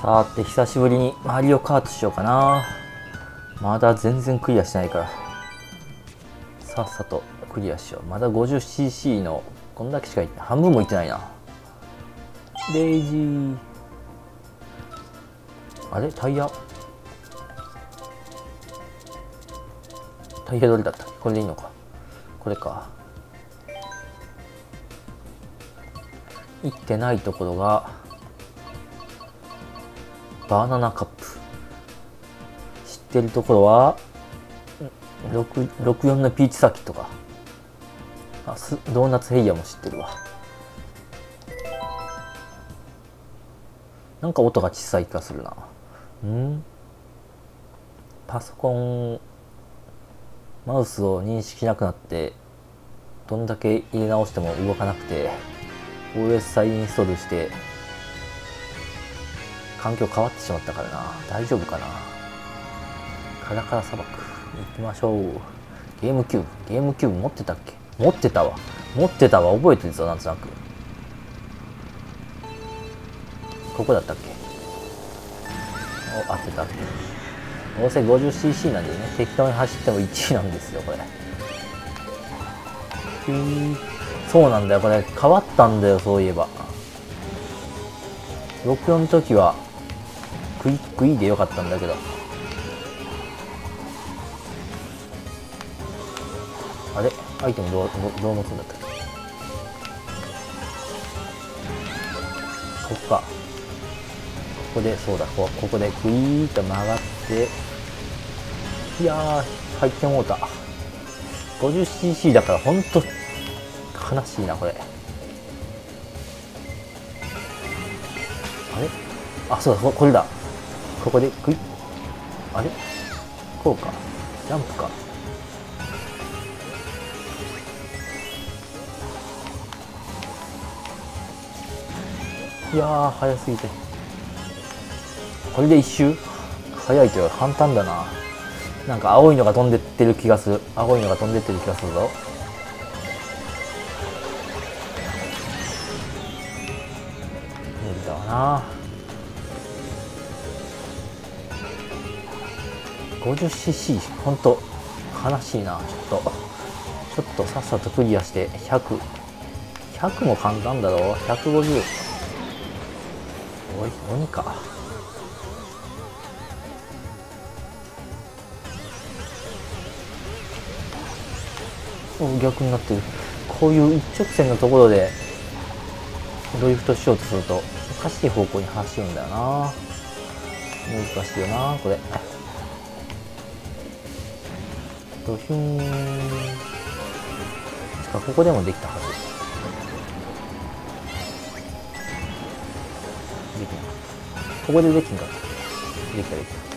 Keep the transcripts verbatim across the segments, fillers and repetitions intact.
さて久しぶりにマリオカートしようかな。まだ全然クリアしないからさっさとクリアしよう。まだ ごじゅっシーシー のこんだけしかいって半分もいってないな。レイジーあれタイヤタイヤどれだったっけ。これでいいのか。これか。行ってないところがバナナカップ。知ってるところはろくじゅうよんのピーチサーキットか。あスドーナツヘイヤーも知ってるわ。なんか音が小さい気がするな。んパソコンマウスを認識しなくなってどんだけ入れ直しても動かなくて オーエス 再インストールして環境変わってしまったからな。大丈夫かな。カラカラ砂漠行きましょう。ゲームキューブゲームキューブ持ってたっけ。持ってたわ持ってたわ覚えてるぞなんとなく。ここだったっけ。お合ってた合ってた。どうせ ごじゅっシーシー なんでね適当に走ってもいちいなんですよこれ。そうなんだよこれ変わったんだよ。そういえばろくじゅうよんの時はクイック E でよかったんだけど。あれアイテムどうどう持つんだったっけ。ここか。ここでそうだこここでグイーッと曲がって、いやー入ってもうた。 ごじゅっシーシー だからほんと悲しいなこれ。あれあそうだこれだ。ここでグイッあれこうかジャンプか。いやー早すぎて。これで一周早いというか簡単だな。なんか青いのが飛んでってる気がする。青いのが飛んでってる気がするぞ。無理だわな。 ごじゅっシーシー ほんと悲しいな。ちょっとちょっとさっさとクリアしてひゃく ひゃくも簡単だろう。ひゃくごじゅうおい鬼か。逆になってる。こういう一直線のところでドリフトしようとするとおかしい方向に走るんだよな。難しいよなこれ。ドヒュン確かここでもできたはず。できなかった。ここでできんかった。できたできた。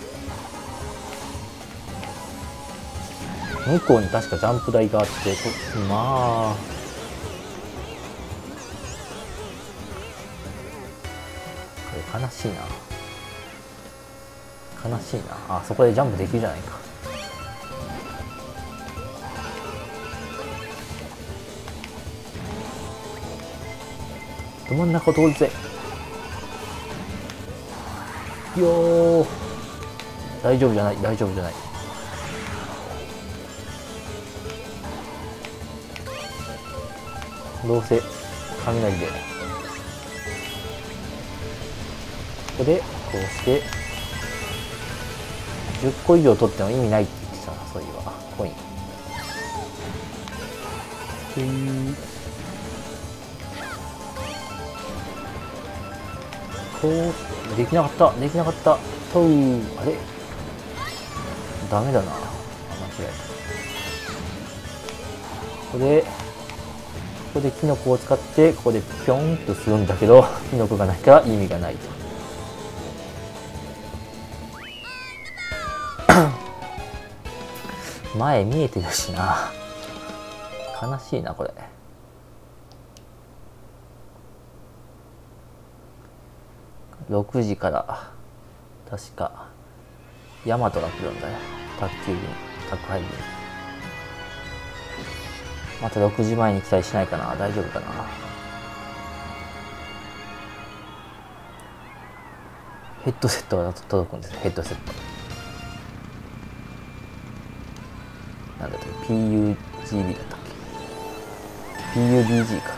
向こうに確かジャンプ台があって、まあこれ悲しいな悲しいな。あそこでジャンプできるじゃないか。ど真ん中通るぜ。よー大丈夫じゃない大丈夫じゃない。どうせ雷でここでこうしてじゅっこ以上取っても意味ないって言ってたなそういえば。コインこうできなかったできなかったとう。あれダメだな。間違えた。ここでここでキノコを使ってここでピョンとするんだけどキノコがないから意味がないと。前見えてるしな。悲しいなこれ。ろくじから確かヤマトが来るんだよ。宅急便宅配便。またろくじまえに期待しないかな。大丈夫かな。 ヘッドセットが届くんです。ヘッドセットなんだっけ、 ピーユージービー だったっけ、 ピーユービージー か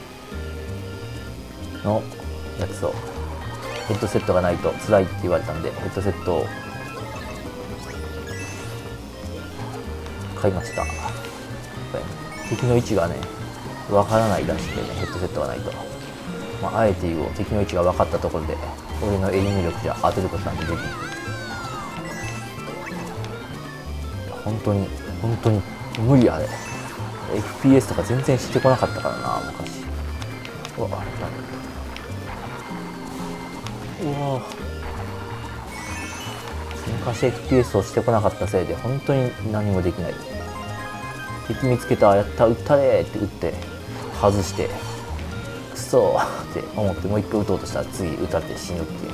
のやつを、ヘッドセットがないと辛いって言われたんで、ヘッドセットを買いました。敵の位置がねわからないらしくてね、ヘッドセットがないと、まあ、あえて言う敵の位置が分かったところで俺のエイム力じゃ当てることなんてできない。本当に本当に無理あれ。 エフピーエス とか全然してこなかったからな昔。うわ、あれだね、うわ昔 エフピーエス をしてこなかったせいで本当に何もできない。敵見つけた、やった、撃ったれって撃って外してクソーって思ってもう一回撃とうとしたら次撃たれて死ぬっていう、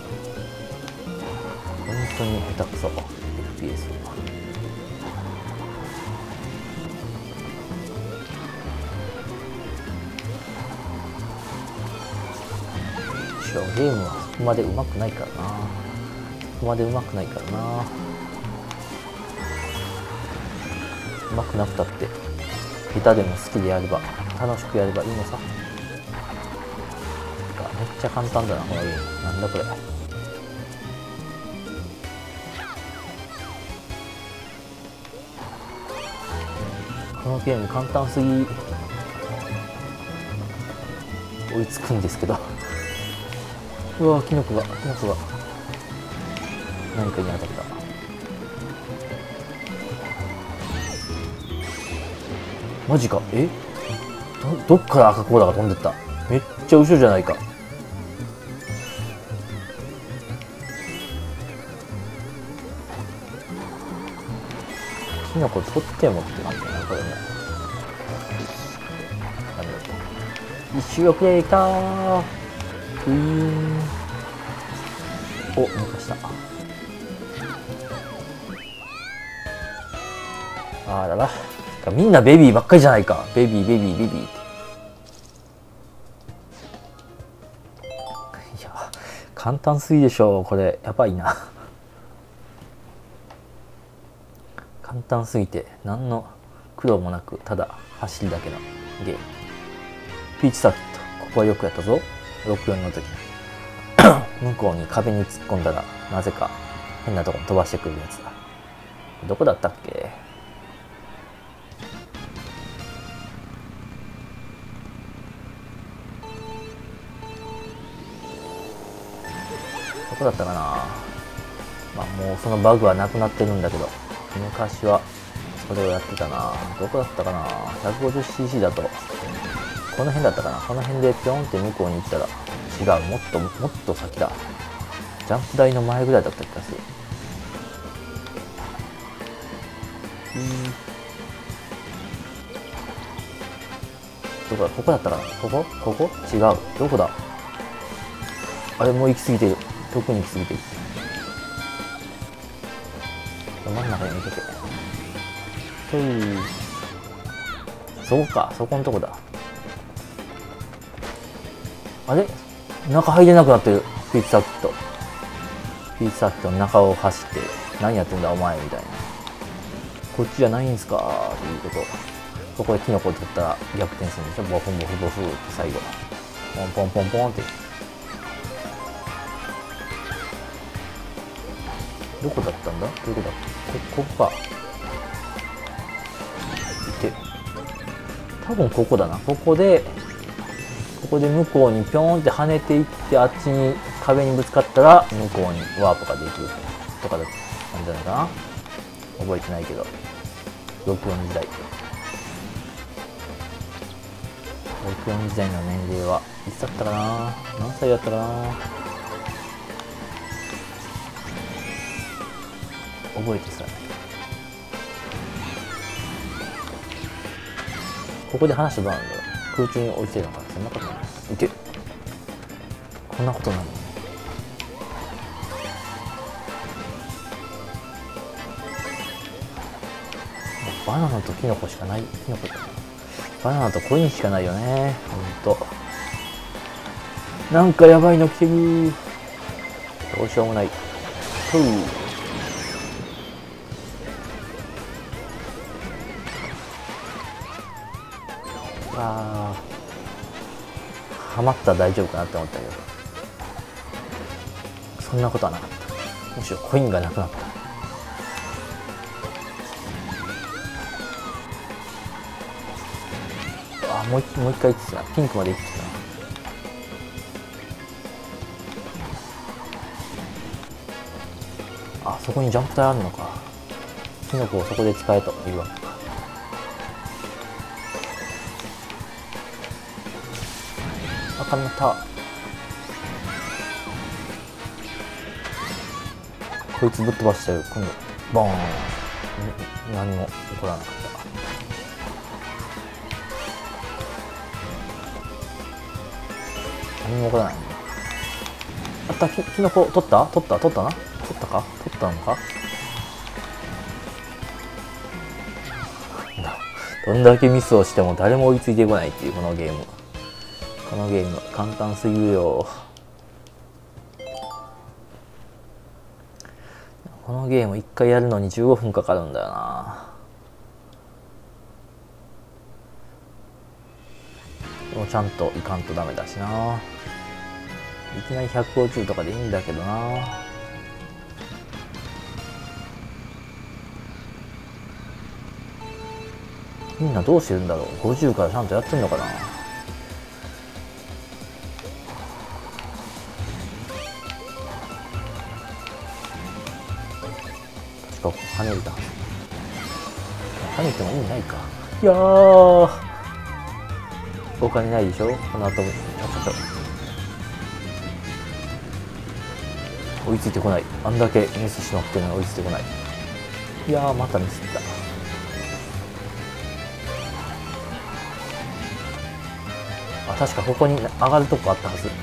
本当に下手くそ エフピーエス。 ゲームはそこまで上手くないからな、そこまで上手くないからな。上手くなくたって下手でも好きでやれば、楽しくやればいいのさ。めっちゃ簡単だなこのゲーム。なんだこれ。このゲーム簡単すぎ、追いつくんですけどうわ、キノコがキノコが何かに当たった。マジか、え ど, どっから赤コーラが飛んでった。めっちゃ後ろじゃないか。キノコ取ってもって感じだなこれね。なんだろう、一周遅れたー。うーん、お、抜かした。あらら、みんなベビーばっかりじゃないか。ベビーベビーベビーって。いや、簡単すぎでしょこれ。やばいな簡単すぎて何の苦労もなくただ走りだけのゲーム。ピーチサーキット、ここはよくやったぞ。ろくよんの時向こうに壁に突っ込んだらなぜか変なとこに飛ばしてくるやつだ。どこだったっけ。どこだったかな。まあもうそのバグはなくなってるんだけど、昔はそれをやってたな。どこだったかな。 ひゃくごじゅっシーシー だとこの辺だったかな。この辺でピョンって向こうに行ったら、違う、もっともっと先だ。ジャンプ台の前ぐらいだった気がする。どこだ、ここだったかな。ここここ違う、どこだ。あれもう行き過ぎてる。特に行き過ぎてる。真ん中に向けて、ほい、そこか、そこのとこだ。あれ、中入れなくなってる。ピーチサーキット、ピーチサーキットの中を走って何やってんだお前みたいな。こっちじゃないんすかっていうこと。ここでキノコ取ったら逆転するんでしょ。ボフンボフボフって最後ポンポンポンポンって。どこだったんだ、どこだ、ここか。で多分ここだな。ここでここで向こうにピョーンって跳ねていって、あっちに壁にぶつかったら向こうにワープができるとかだったんじゃないかな。覚えてないけど、ろくよん時代、ろくよん時代の年齢はいつだったかな。何歳だったかな。覚えてさ、ここで話したらどうなんだろう。空中に落ちてるのかな。そんなことない。いけ、こんなことなのに。バナナとキノコしかない。キノコだ。バナナとコインしかないよね。ほんとなんかやばいの来てる。こどうしようもない。ふう。あー、はまったら大丈夫かなって思ったけど、そんなことはなかった。むしろコインがなくなった。あー、もう一もう一回いってたな。ピンクまでいってたな。あ、そこにジャンプ台あるのか。キノコをそこで使えというわけか。あかんなった。こいつぶっ飛ばしちゃう。今度ボーン。何も起こらなかった。何も起こらないね。あった、きキノコ取った取った取ったな取ったか取ったのか。どんだけミスをしても誰も追いついてこないっていうこのゲーム。このゲーム簡単すぎるよ。このゲームいっかいやるのにじゅうごふんかかるんだよな。でもちゃんといかんとダメだしな。いきなりひゃくごじゅうとかでいいんだけどな。みんなどうしてるんだろう。ごじゅうからちゃんとやってんのかな。確か跳ねるだ。跳ねても意味ないか。いやー、お金ないでしょ。この後もやったと追いついてこない。あんだけミスしまってるのに追いついてこない。いやー、またミスった。あ、確かここに上がるとこあったはず。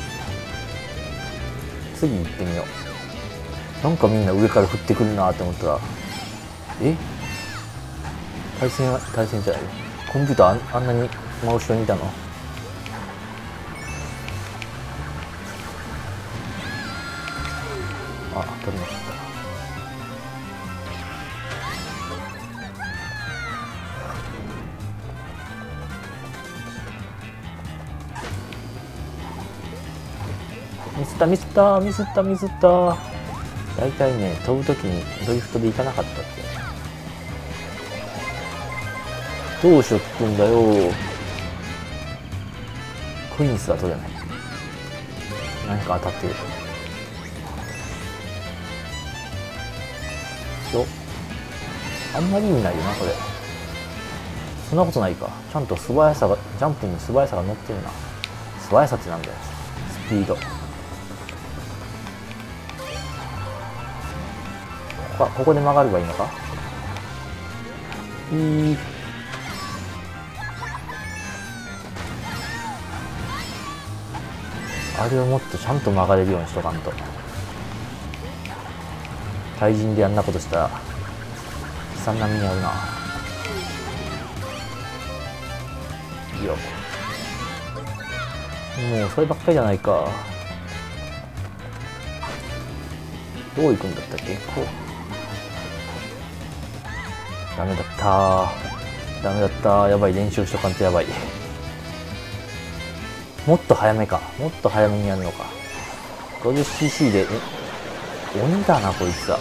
次行ってみよう。なんかみんな上から降ってくるなって思ったら、え対戦は対戦じゃない。コンピューター あ, あんなに真後ろにいたの。あ、取りました。ミスったミスったミスったミスった。大体ね、飛ぶときにドリフトで行かなかったって。どうしよってんだよ。コインすら取れない。何か当たってるよ。あんまり意味ないよなこれ。そんなことないか。ちゃんと素早さが、ジャンプに素早さが乗ってるな。素早さってなんだよ。スピード。こここで曲がればいいのか。いい。あれをもっとちゃんと曲がれるようにしとかんと。対人でやんなことしたら悲惨な目に遭うな。いいよ。もうそればっかりじゃないか。どう行くんだったっけ。こう。ダメだったー。ダメだったー。やばい。練習しとかんとやばい。もっと早めか。もっと早めにやるのか。ごじゅうシーシー で、え、鬼だな、こいつは。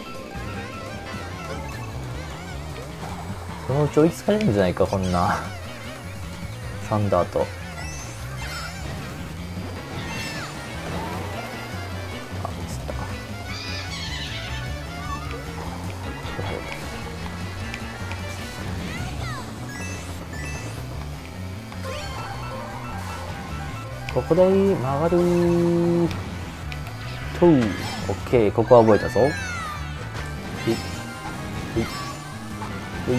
そのうち追いつかれるんじゃないか、こんな。サンダーと。あ、ミスった。ここで曲がるーとー。オッケー、ここは覚えたぞ。いいいい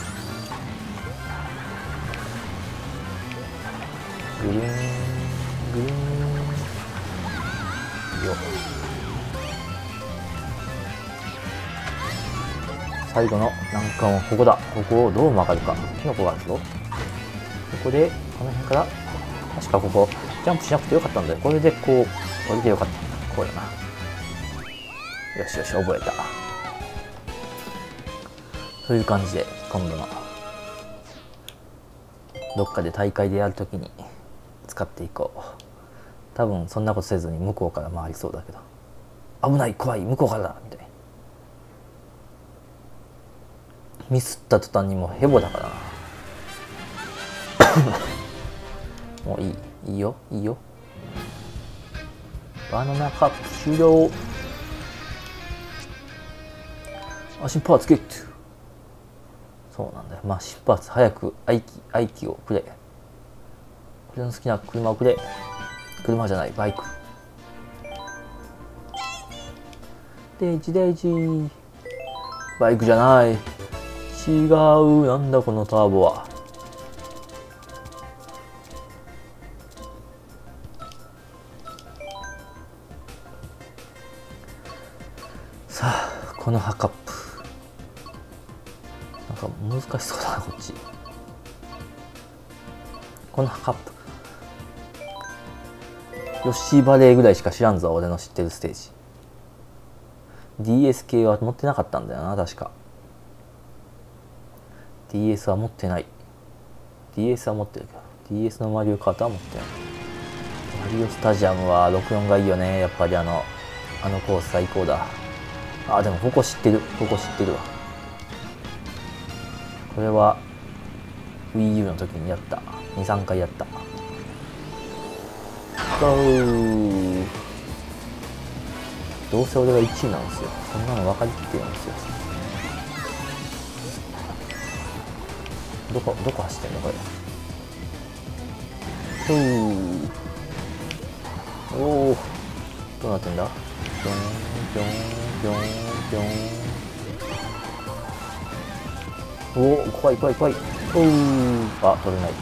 グリーングリーンよ。最後の難関はここだ。ここをどう曲がるか。キノコがあるぞ。ここでこの辺から確かここジャンプしなくてよかったんだよ。これでこう降りてよかった。こうやな。 よしよし、覚えた。そういう感じで今度のどっかで大会でやるときに使っていこう。多分そんなことせずに向こうから回りそうだけど、危ない、怖い、向こうからだみたいな。ミスった途端にもうヘボだからなもういい、いいよいいよ。バナナカップ終了。あ、心拍ゲット。そうなんだよ。まあ心拍早く愛機愛機をくれ。俺の好きな車をくれ。車じゃない、バイク。デイジデイジー。バイクじゃない。違う。なんだこのターボは。さあ、このハカップ。なんか難しそうだな、こっち。このハカップ。ヨッシーバレーぐらいしか知らんぞ、俺の知ってるステージ。ディーエス 系は持ってなかったんだよな、確か。ディーエス は持ってない。ディーエス は持ってるけど、ディーエス のマリオカートは持ってない。マリオスタジアムはろくじゅうよんがいいよね、やっぱりあの、あのコース最高だ。あ、でもここ知ってる、ここ知ってるわ。これは Wii U の時にやった。に、さんかいやった。ゴー。どうせ俺がいちいなんですよ。そんなの分かりきってるんですよ。どこどこ走ってんのこれ。ふう。おお。どうなってんだ。ぴょんぴょんぴょんぴょん。おお、怖い怖い怖い。おお。あ、取れない。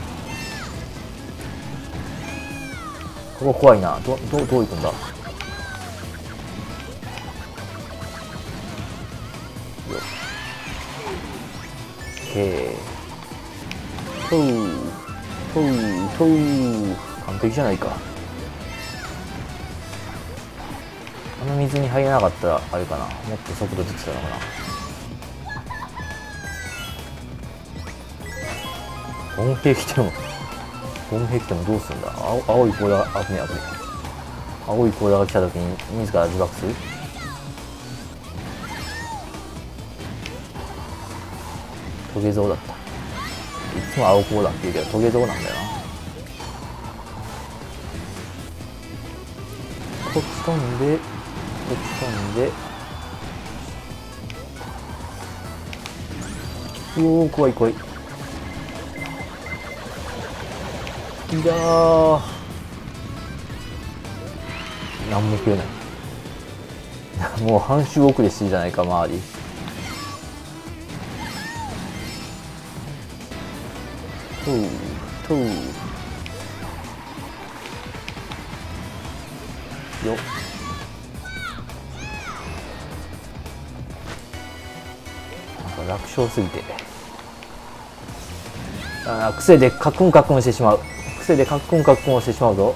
ここ怖いな。どどどう行くんだ。へえ。とうとうとう。完璧じゃないか。あの水に入らなかったらあれかな、もっと速度出てたのかな。ボン兵来てもボン兵来てもどうするんだ。青青いコーダが危ねえ危ねえ。青いコーダが来た時に自ら自爆する。トゲゾウだった。いつも青コーダって言うけどトゲゾウなんだよな。こっち飛んでこっち飛んで。おお、怖い怖い。いやー、何も食えないもう半周遅れしてるじゃないか周り。とうとうよっ。なんか楽勝すぎて、あ、癖でカックンカックンしてしまう。癖でカックンカックンをしてしまうぞ。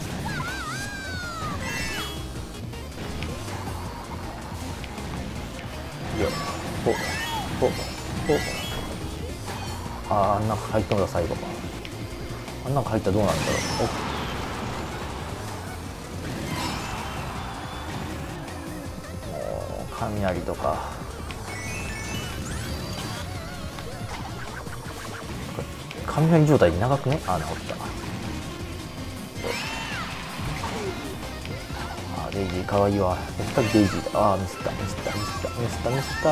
よっ、ほほほ。あー、あん中入ったのだ最後。あん中入ったらどうなるんだろう。もう雷とか。雷状態で長くね。あー、治った。あー、デイジーかわいいわ。やっぱりデイジーだ。あー、ミスったミスったミスったミスったミスった。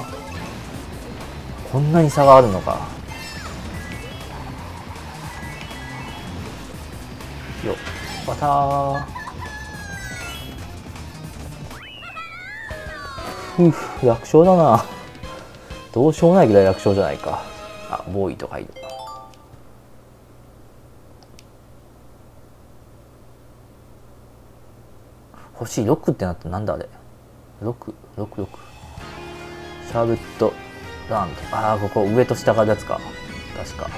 こんなに差があるのか。よっ、またー。ふう、楽勝だな。どうしようもないぐらい楽勝じゃないか。あ、ボーイとかいる。星ろくってなってなんだあれ。ろく、ろく、ろく。シャーベットランド。ああ、ここ上と下があるやつか。確か。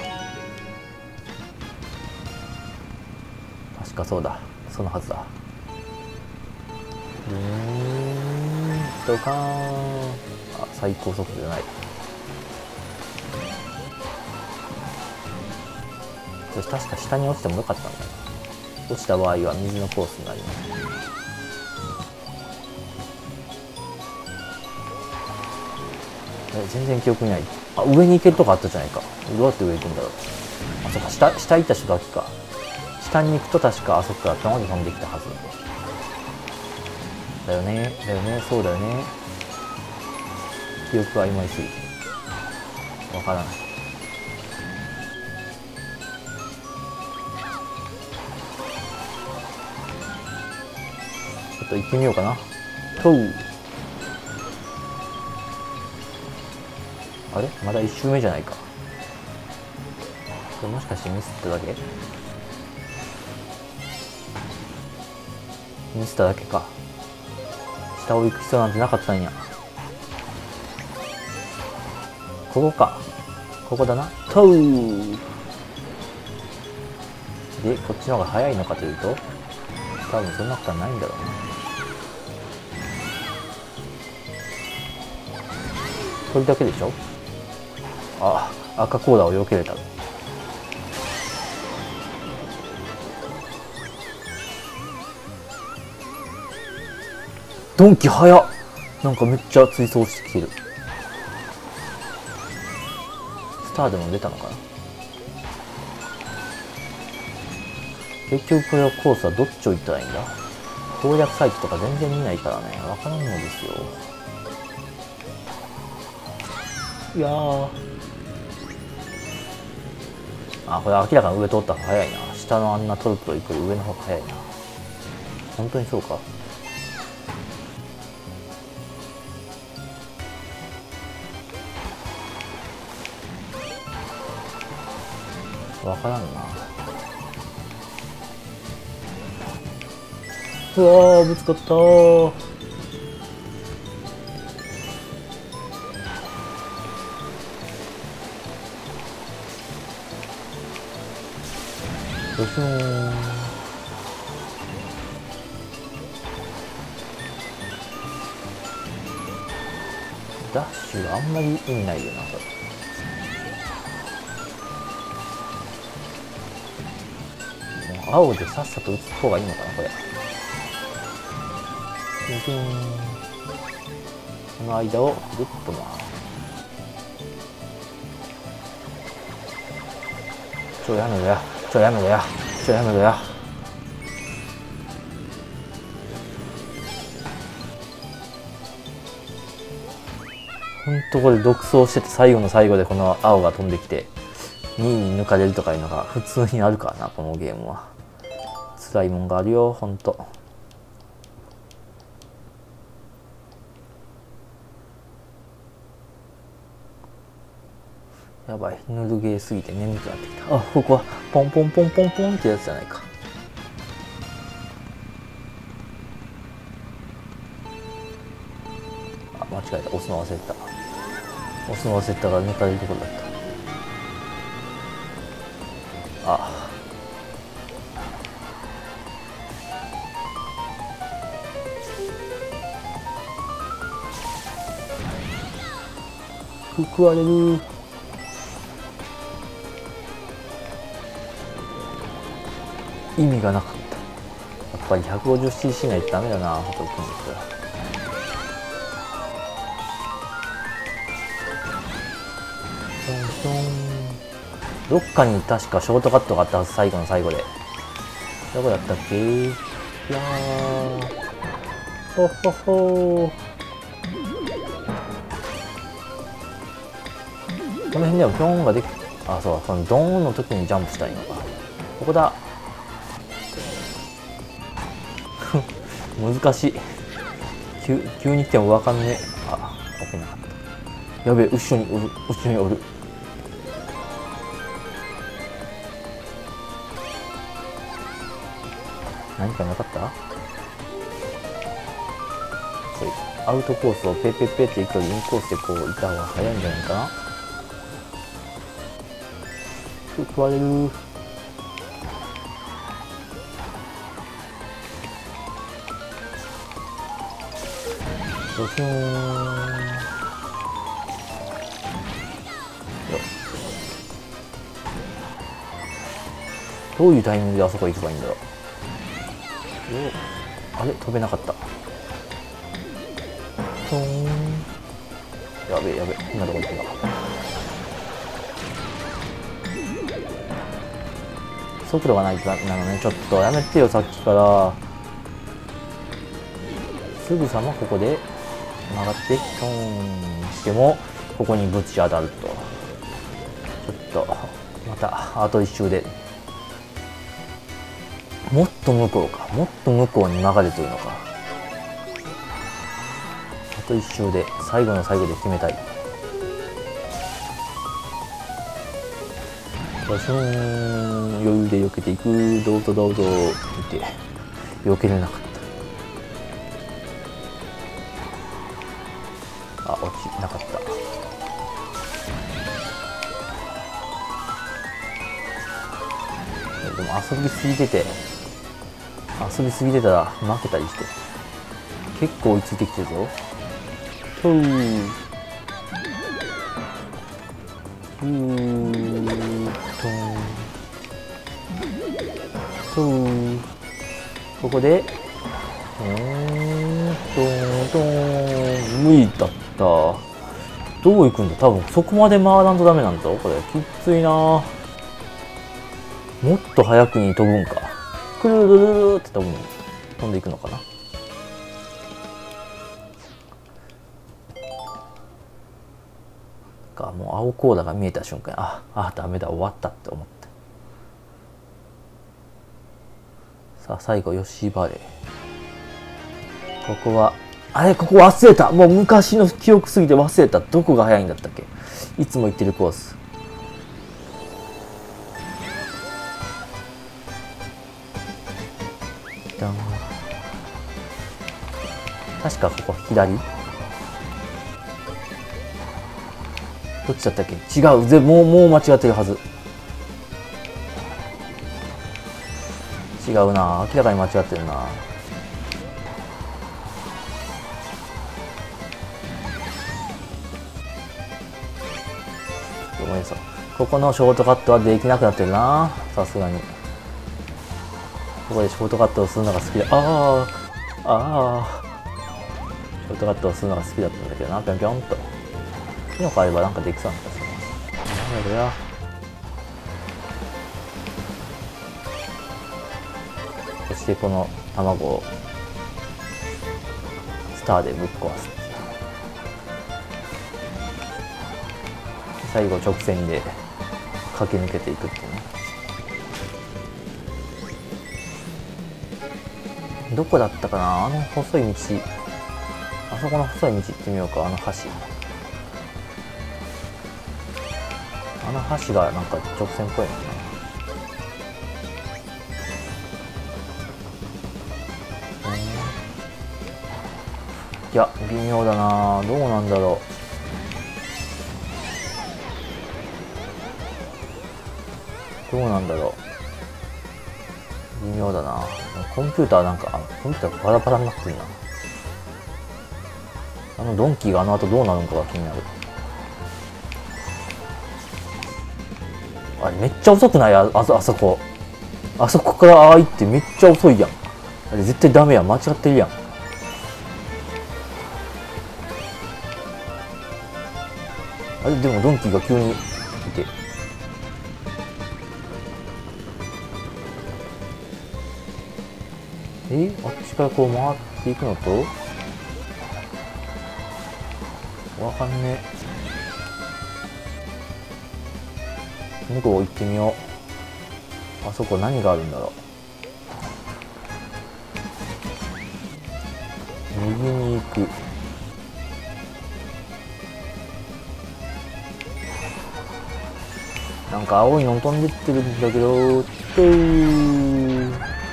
確かそうだ。そのはずだ。 ドカーン。あ、最高速度じゃない。よし、確か下に落ちてもよかったんだな。落ちた場合は水のコースになります。え、全然記憶にない。あ、上に行けるとこあったじゃないか。どうやって上行くんだろう。あ、そっか、下、下行った人だけか。下に行くと確かあそこから頭まで飛んできたはず。だよね、だよね、そうだよね。記憶は曖昧すぎてわからない。ちょっと行ってみようかな。とう。あれまだ一周目じゃないか。これもしかしてミスっただけミスっただけか。下を行く必要なんてなかったんや。ここか。ここだな。とう。で、こっちの方が早いのかというと、多分そんなことはないんだろうね。これだけでしょ。あ、赤コーラを避けれた。ドンキ早っ。なんかめっちゃ追走してきてる。スターでも出たのかな。結局これはコースはどっちを行ったらいいんだ。攻略サイトとか全然見ないからね、わからんのですよ。いやー、あ、これ明らかに上通った方が早いな。下のあんなトルトル行くより上の方が早いな。本当にそうか。わからんな。うわー、ぶつかったー。よしょー。ダッシュあんまり意味ないよな、これ。青でさっさと打つ方がいいのかな、これ。この間をぐっと回る。ちょやめろや、ちょやめろや、ちょやめろや。ほんとこれ独走してて最後の最後でこの青が飛んできてにいに抜かれるとかいうのが普通にあるからな、このゲームは。辛いもんがあるよ、ほんと。やばい、ぬるゲーすぎて眠くなってきた。あ、ここはポンポンポンポンポンってやつじゃないか。あ、間違えた、押すの忘れた。押すの忘れたから抜かれるところだった。あ、食われる。意味がなかった。やっぱり ひゃくごじゅうシーシー ないとダメだな、ホト君ですから。どっかに確かショートカットがあったはず、最後の最後で。どこだったっけ。いやー、ほほほー。この辺ではピョーンができ、あ、そう、このドーンの時にジャンプしたらいいのか。ここだ。難しい。急急に来ても分かんねえ。あ、置けなかった。やべえ、後ろにおる、後ろにおる。何かなかった。これアウトコースをペッペッペって行くよりインコースでこう行った方が早いんじゃないかな。食われる。 ドキューン。よっ。どういうタイミングであそこ行けばいいんだろう。あれ飛べなかった。トーン。やべえやべえ、変なとこ行った。速度がないとダメなのね。ちょっとやめてよ、さっきから。すぐさまここで曲がってトーンしてもここにぶち当たると。ちょっとまたあと一周で。もっと向こうか、もっと向こうに曲がれというのか。あと一周で最後の最後で決めたい。バシューン、余裕で避けていく。どうぞどうぞって避けれなかった。あ、落ちなかった。でも遊びすぎてて遊びすぎてたら負けたりして、結構追いついてきてるぞ。ふうふーとふう。ここでうーんとんとん無理だった。どう行くんだ。多分そこまで回らんとダメなんだぞこれ。きついな。もっと早くに飛ぶんか。くるるるるって飛ぶの飛んでいくのかな。かもう青コーラが見えた瞬間、ああダメだ終わったって思った。さあ最後ヨッシーバレー。ここはあれ、ここ忘れた。もう昔の記憶すぎて忘れた。どこが速いんだったっけ。いつも行ってるコース。確かここ左。どっちだったっけ。違う。ぜもうもう間違ってるはず。違うな、明らかに間違ってるな。ごめんなさい。ここのショートカットはできなくなってるな、さすがに。ここでショートカットをするのが好きだ。ああああショートカットをするのが好きだったんだけどな。ぴょんぴょんとキノコあればなんかできそうな気がするな。なんだこれは。そしてこの卵をスターでぶっ壊す。最後直線で駆け抜けていくっていうね。どこだったかな、あの細い道。あそこの細い道行ってみようか。あの橋、あの橋がなんか直線っぽいもんね。いや微妙だな。どうなんだろう。どうなんだろう。微妙だな。コンピューターなんか、コンピューターがバラバラになってるな。あのドンキーがあの後どうなるのかが気になる。あれめっちゃ遅くない？ あ, あ, あそこあそこからああ行ってめっちゃ遅いやん。あれ絶対ダメやん。間違ってるやん。あれでもドンキーが急にいて、えあっちからこう回っていくのとわかんねえ。向こう行ってみよう。あそこ何があるんだろう。右に行く。なんか青いの飛んでってるんだけど、とー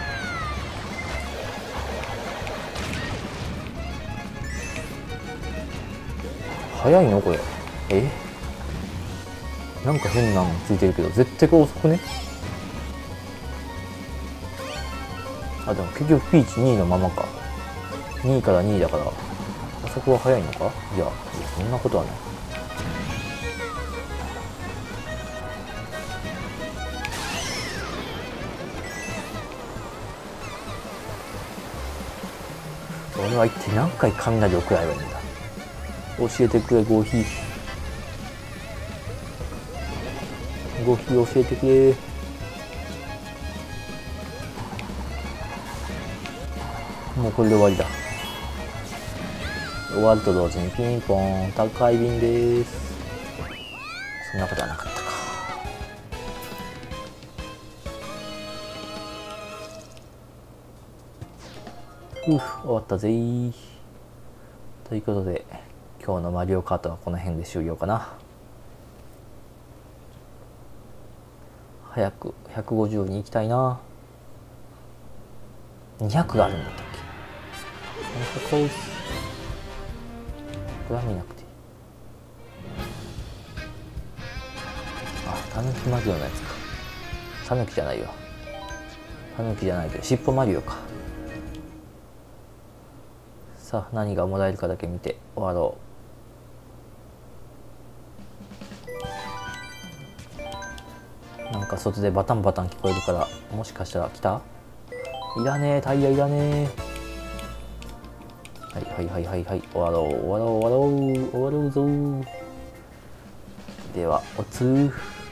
早いのこれ。えなんか変なのついてるけど絶対これ遅くね。あでも結局ピーチにいのままか。にいからにいだから速は速いのか？いや、そんなことはない。俺は一体何回雷を食らえばいいんだ。教えてくれ、ゴーヒー。ゴーヒー教えてくれ。もうこれで終わりだ。終わると同時にピンポン、宅配便です。そんなことはなかったか。ふう、終わったぜー。ということで今日のマリオカートはこの辺で終了かな。早くひゃくごじゅうに行きたいな。にひゃくがあるんだったっけ。なんかこうこれは見なくていい。あ、タヌキマリオのやつか。タヌキじゃないよ。タヌキじゃないけど尻尾マリオか。さあ何がもらえるかだけ見て終わろう。なんか外でバタンバタン聞こえるから、もしかしたら来た？いらねえ、タイヤいらねえ。はいはいはいはいはい、終わろう終わろう終わろう終わろうぞ。ではおつー。